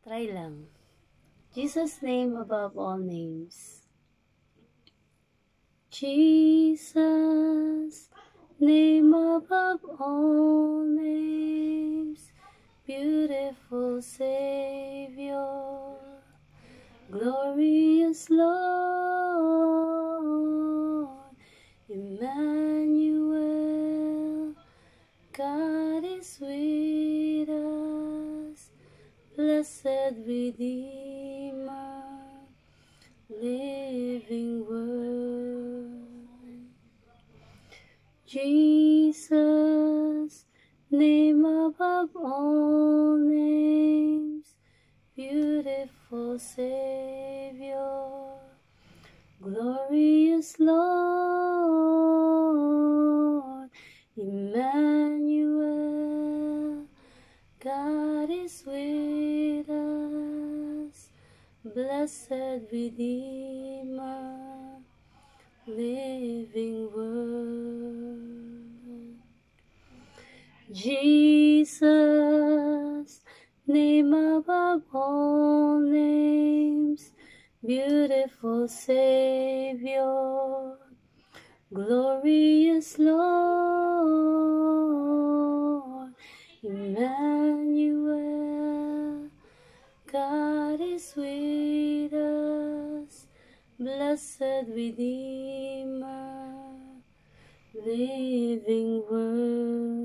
Try lang. Jesus' name above all names. Jesus, name above all names. Beautiful Savior, glorious Lord, Emmanuel, God is with us, blessed Redeemer, living Word. Jesus, name above all names, beautiful Savior, glorious Lord, Emmanuel, God is with us, blessed Redeemer, living Word. Jesus, name above all names, beautiful Savior, glorious Lord, Emmanuel, God is with us, blessed Redeemer, living Word.